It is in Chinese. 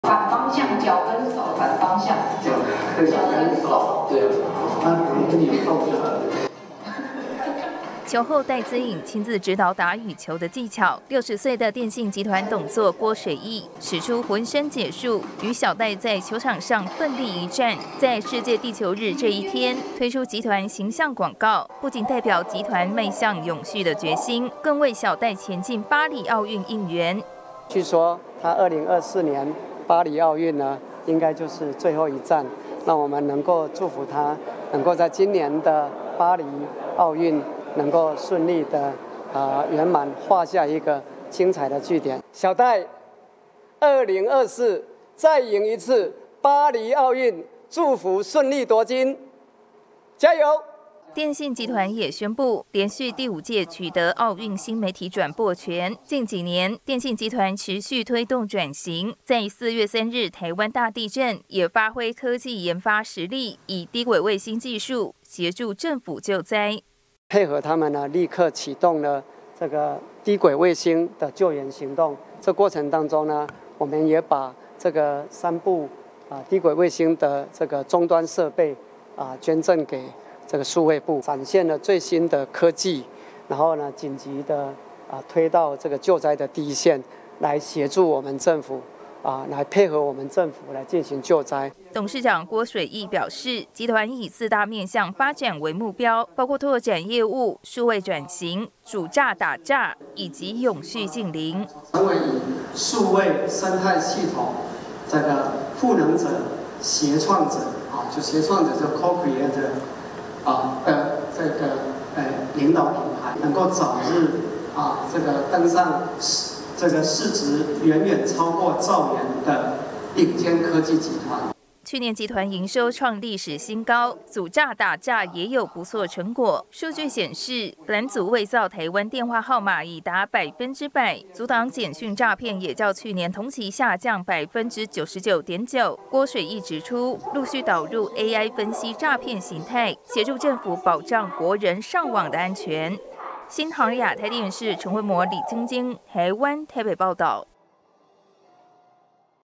反方向，脚跟手反方向， 脚跟手，对啊，那你动就好了。 球后戴资颖亲自指导打羽球的技巧。60岁的电信集团董座郭水义使出浑身解数，与小戴在球场上奋力一战。在世界地球日这一天，推出集团形象广告，不仅代表集团迈向永续的决心，更为小戴前进巴黎奥运应援。 据说他2024年巴黎奥运呢，应该就是最后一站。那我们能够祝福他，能够在今年的巴黎奥运能够顺利的圆满画下一个精彩的句点。小戴，2024再赢一次巴黎奥运，祝福顺利夺金，加油！ 电信集团也宣布，连续第5届取得奥运新媒体转播权。近几年，电信集团持续推动转型，在4月3日台湾大地震，也发挥科技研发实力，以低轨卫星技术协助政府救灾。 配合他们呢，立刻启动了这个低轨卫星的救援行动。这过程当中呢，我们也把这个3部低轨卫星的这个终端设备捐赠给这个数位部，展现了最新的科技，然后呢，紧急的推到这个救灾的第一线，来协助我们政府来配合我们政府来进行救灾。 董事长郭水义表示，集团以4大面向发展为目标，包括拓展业务、数位转型、主诈打诈以及永续净零。 成为以数位生态系统这个赋能者、协创者就协创者就 co-creator 的这个领导品牌，能够早日这个登上这个市值远远超过兆元的顶尖科技集团。 去年集团营收创历史新高，阻诈打诈也有不错成果。数据显示，蓝组伪造台湾电话号码已达100%，阻挡简讯诈骗也较去年同期下降99.9%。郭水义指出，陆续导入 AI 分析诈骗形态，协助政府保障国人上网的安全。新唐亚太电视陈慧模、李晶晶，台湾台北报道。